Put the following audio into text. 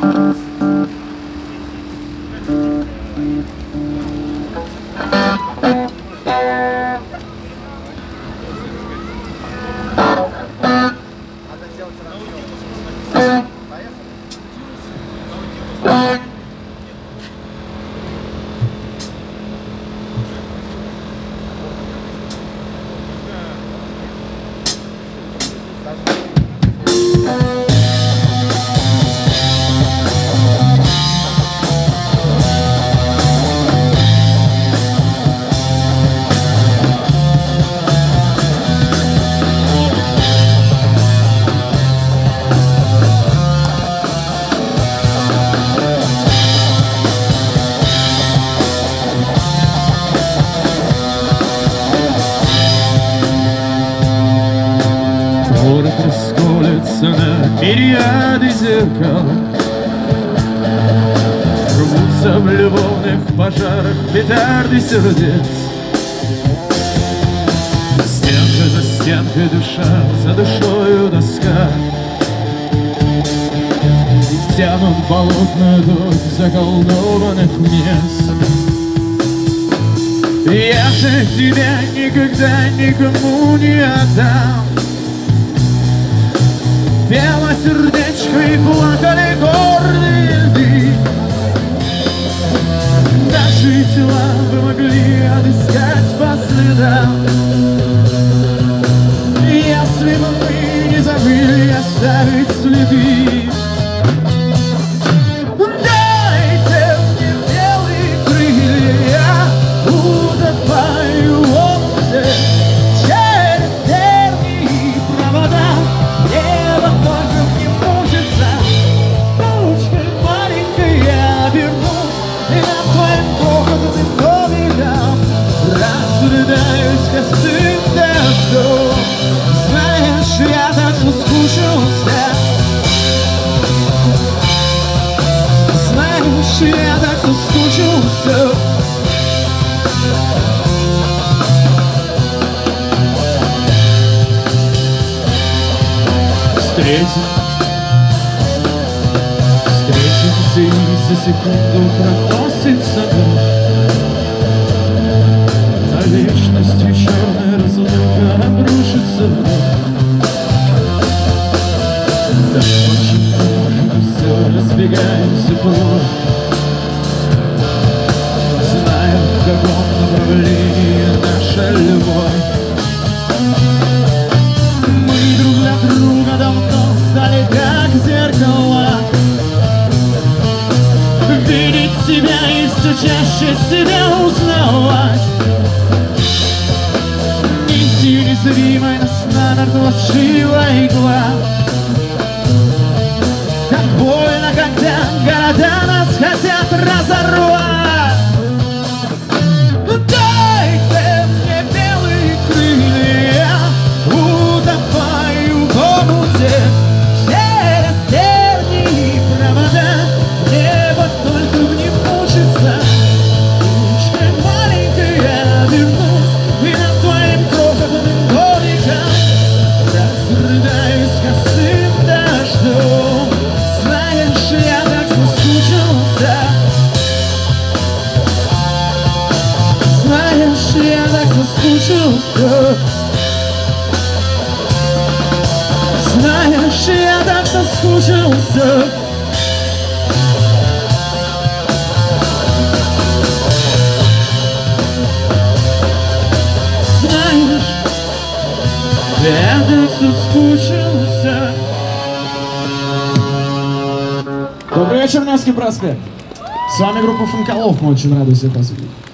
Город расколется на мириады зеркал, рвутся в любовных пожарах петарды сердец. Стенка за стенкой, душа за душою доска, тянут болотную дождь заколдованных мест. Я же тебя никогда никому не отдам. Пело сердечко и плакали горные льды. Наши тела вы могли отыскать по следам, если бы мы не забыли оставить следы. Дайте мне белые крылья, я утопаю в омуте. Через тернии и провода небо только не мучится. Ручкой маленькой я обернусь, и над твоим крохотным домиком разрыдаюсь косым дождем. Знаешь, я так соскучился. Знаешь, я так соскучился. Встретимся, и за секунду проносится дождь. На вечностью черная разлука обрушится вновь. Так очень позже все разбегаемся прочь, знаем, в каком направлении наша любовь. Мы друг для друга давно стали как зеркала. Видеть себя и все чаще себя узнавать. Нитью незримой нас намертво сшила игла. Так больно, когда города нас хотят разорвать. Дайте мне белые крылья, утопаю в омуте. Через тернии и провода небо только в них мучится. Ручкой маленькой я вернусь, и над твоим крохотным домиком разрыдаюсь косым дождем. Знаешь, я так соскучился. Знаешь, я так соскучился. Знаешь, я так соскучился. Знаешь, я так соскучился. Добрый вечер, Невский проспект. С вами группа Функалов. Мы очень рады всех вас видеть.